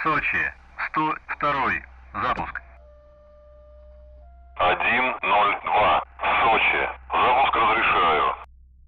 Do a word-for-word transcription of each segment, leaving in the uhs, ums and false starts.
Сочи, сто второй, запуск. один ноль два, Сочи, запуск разрешаю.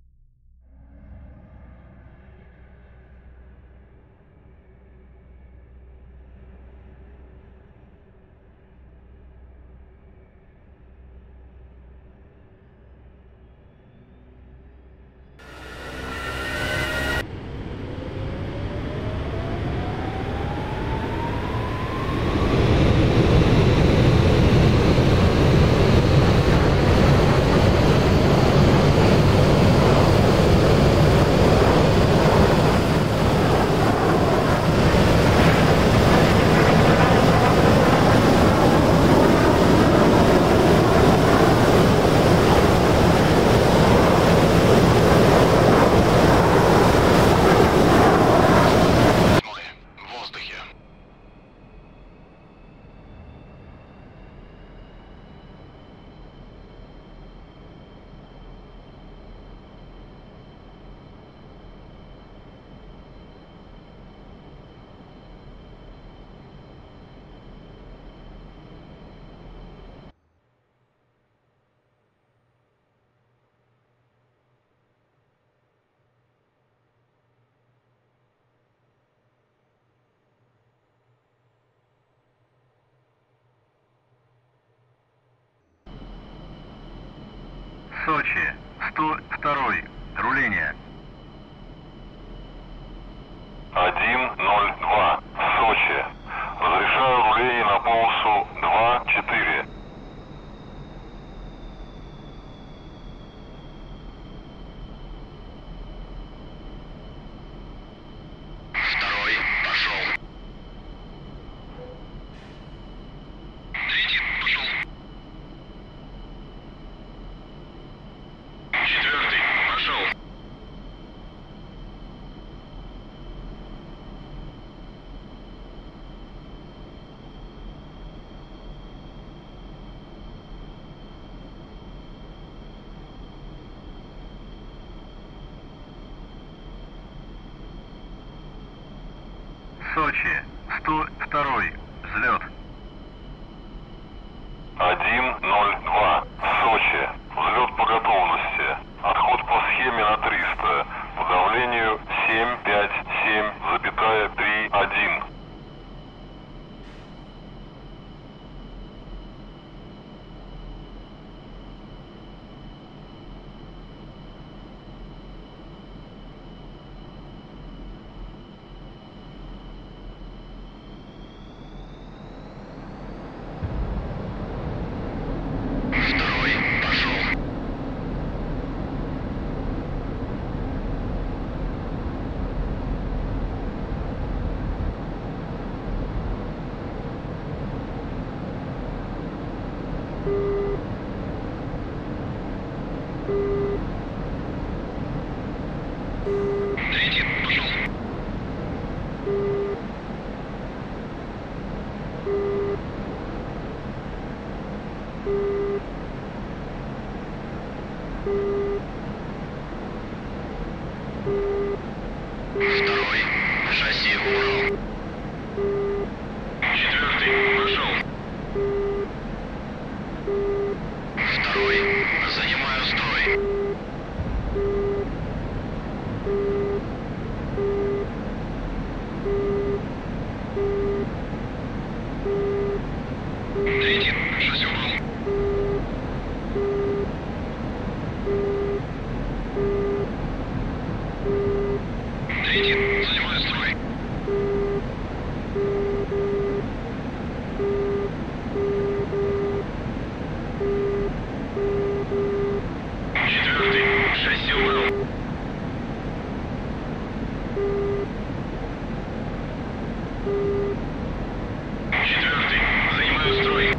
Сочи, сто второй, руление. один ноль два, Сочи, разрешаю руление на полосу два четыре. Второй пошел. Третий пошел. Четвертый пошел. Сочи, сто второй, взлет. один ноль два, Сочи, взлет по готовности. Отход по схеме на триста. По давлению семь пять семь запятая три один. Второй пошел. Третий пошел. Второй шасси Урал. Четвертый пошел. Второй занимаю строй. Третий шасси Урал. Третий занимаю строй. Четвертый шасси Урал. Четвертый занимаю строй.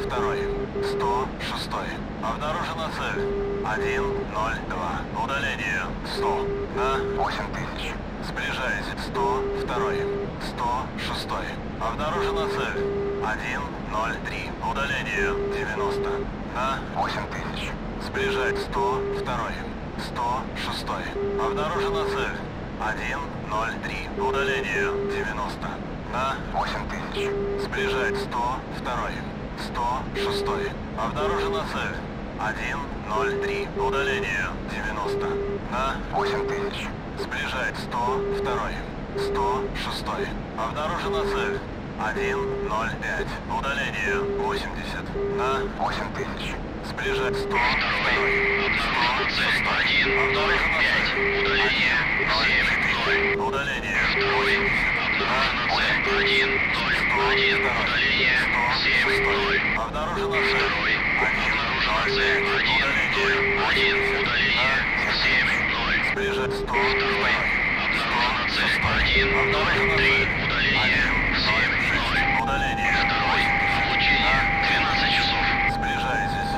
второй. сто шестой. Обнаружена цель. один ноль два. Удаление сто на восемь тысяч. Сближаясь. сто второй. сто шестой. Обнаружена цель. один ноль три. Удаление девяносто на восемь тысяч. Сближать. сто второй. сто шестой. Обнаружена цель. один ноль три. Удаление девяносто на восемь тысяч. Сближать. сто второй. сто шестой. Обнаружена цель. один ноль три. Удаление девяносто на восемь тысяч. Сближать. сто второй. сто шестой. Обнаружена цель. один ноль пять. Удаление восемьдесят на восемь тысяч. Сближать. сто второй. Обнаружена цель. один ноль пять. Удаление семь ноль. Удаление Второй. Обнаружена цель. один ноль один. Удаление семь ноль. Обнаружена цель. Второй. Обнаружена цель. один ноль один. Удаление семь ноль. Сближать. сто Второй. Обнаружена цель. один ноль три. Удаление семь ноль. Удаление. Второй. Облучение двенадцать часов. Сближайтесь.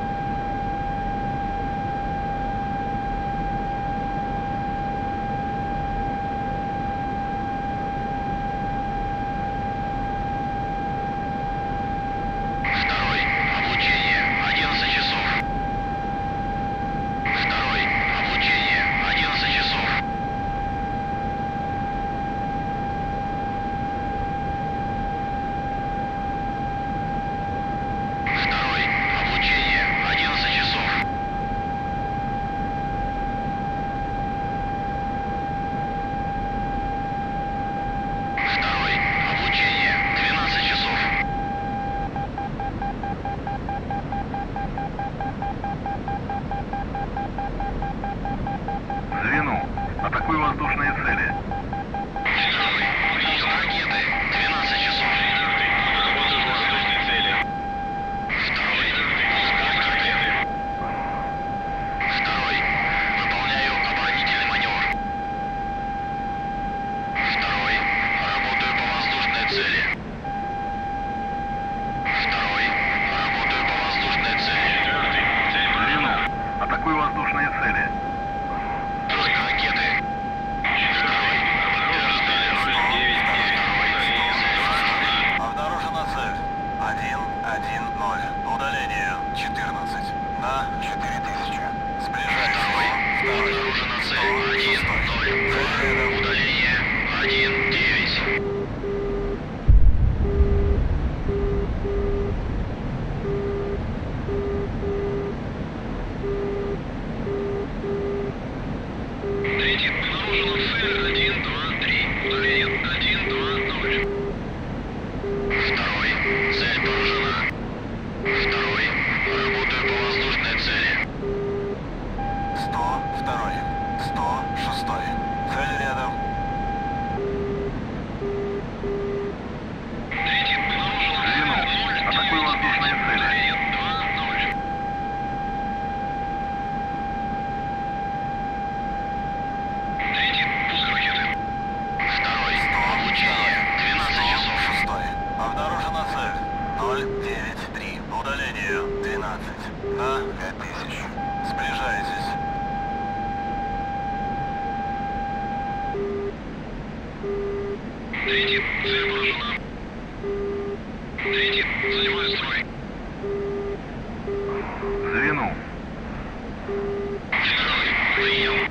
Второй. Облучение одиннадцать часов. Второй. Облучение одиннадцать часов. Второй. Облучение одиннадцать часов. Второй. Облучение двенадцать часов. Звену. Атакуй воздушные цели. Второй. Прием ракеты двенадцать часов. Работа воздушной цели. Второй. Пуск ракеты. Второй. Выполняю оборонительный маневр. Второй. Работаю по воздушной цели. Второй. Работаю по воздушной цели. Четвертый. Цель Звену. Атакуй воздушные цели. Пуск ракеты. Второй. Подтверждаю. девять девять. Обнаружена цель. один один ноль. Удаление четырнадцать на четыре тысячи. Сближайся. Второй. Второй. Обнаружена цель. один ноль два. Удаление один девять. Третий. Обнаружена цель. один два три. Удаление один два ноль. Второй. Цель поражена. Второй. Работаю по воздушной цели. сто второй. сто шестой. Цель рядом. Третий. Обнаружена Звено. цель. Атакуй воздушные цели. Удаление два ноль. Третий. Пуск ракеты. Второй. Облучение двенадцать часов. Шестой. Обнаружена цель. ноль девять три. Удаление двенадцать на пять тысяч. Сближайтесь. Третий. Цель поражена. Третий. Занимаю строй. Звену. Второй. Прием.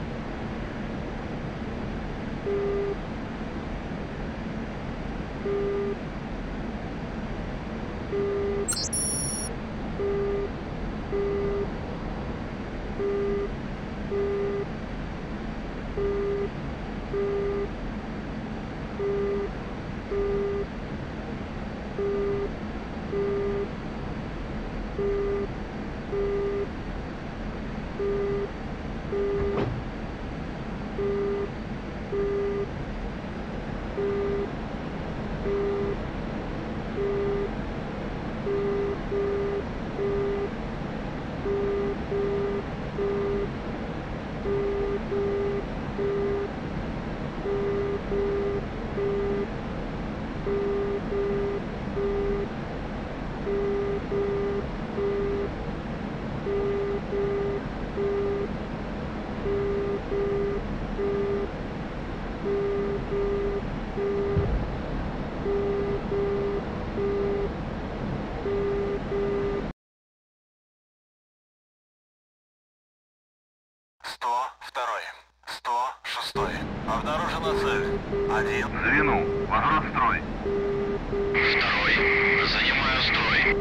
второй. сто шестой. Обнаружена цель. Один. Звену. Возврат в строй. Второй. Занимаю строй.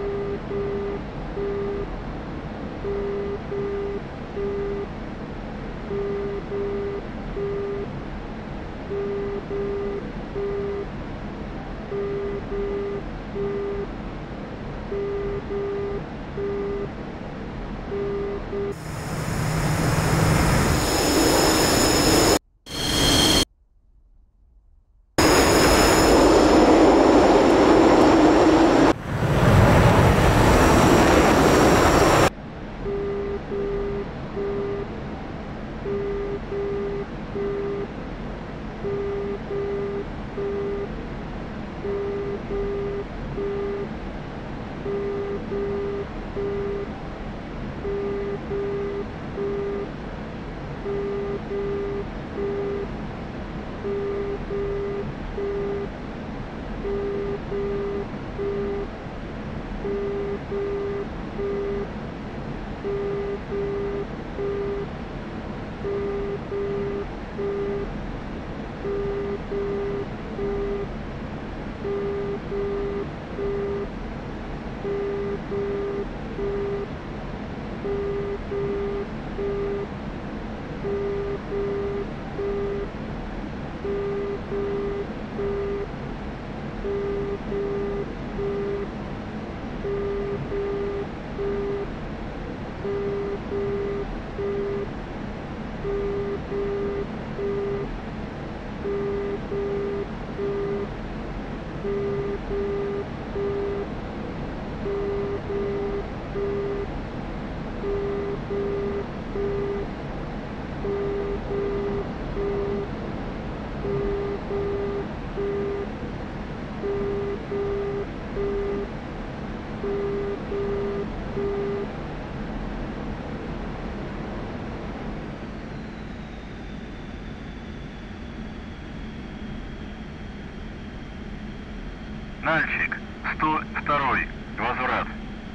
Нальчик. сто второй. Возврат.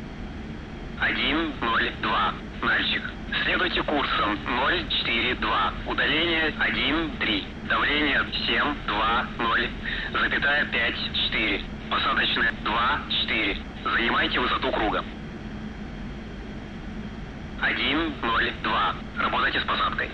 один ноль два. Нальчик. Следуйте курсом ноль четыре два. Удаление один три. Давление семь два ноль. Запятая пять четыре. Посадочная два четыре. Занимайте высоту круга. один ноль два. Работайте с посадкой.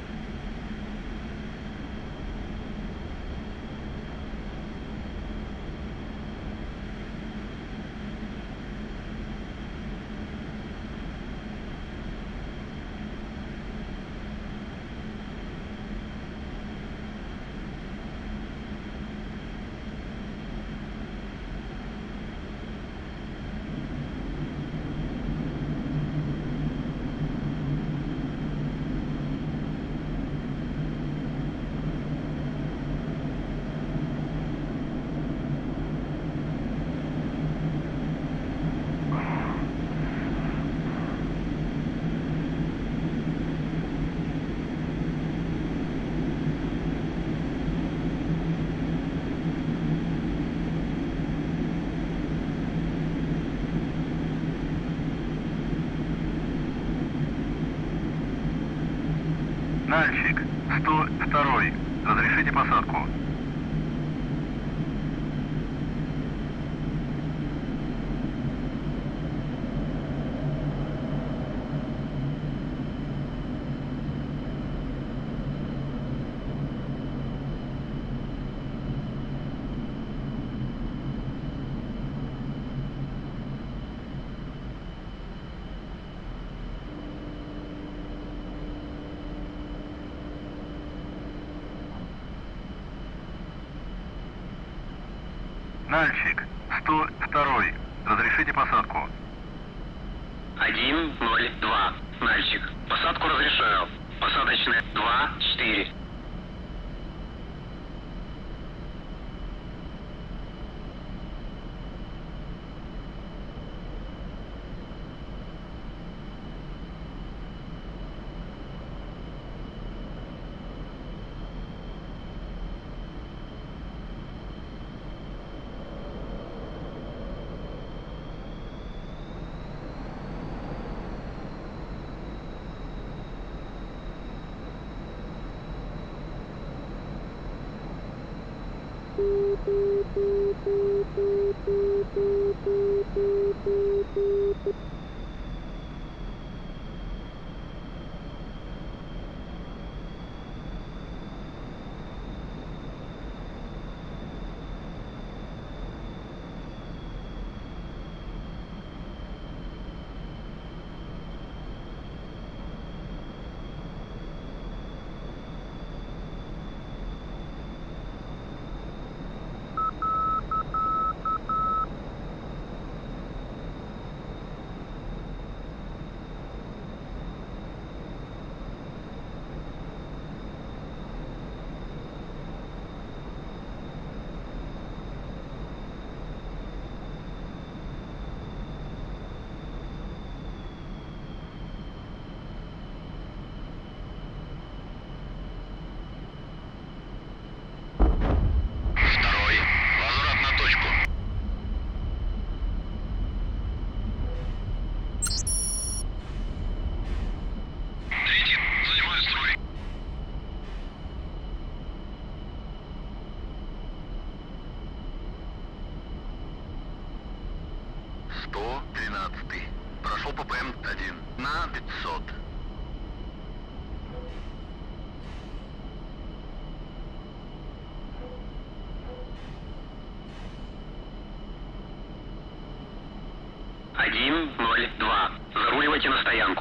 Нальчик. сто второй. Разрешите посадку. Нальчик. сто второй. Разрешите посадку. один ноль два. Нальчик. Посадку разрешаю. Посадочная два четыре. Второй. Возврат на точку. Третий. Занимаю строй. сто тринадцатый. Прошел ППМ один на пятьсот. один ноль два. Заруливайте на стоянку.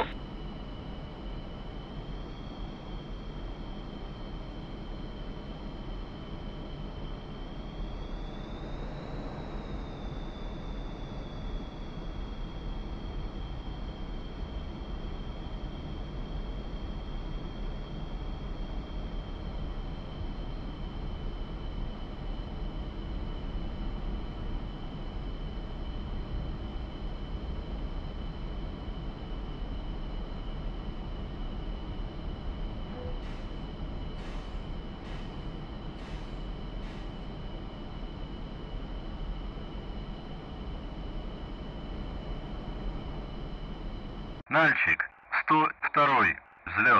Нальчик, сто второй. Взлет.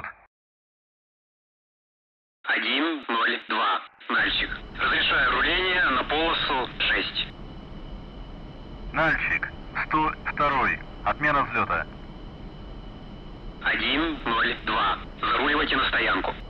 один ноль два. Нальчик. Разрешаю руление на полосу шесть. Нальчик, сто второй. Отмена взлета. один ноль два. Заруливайте на стоянку.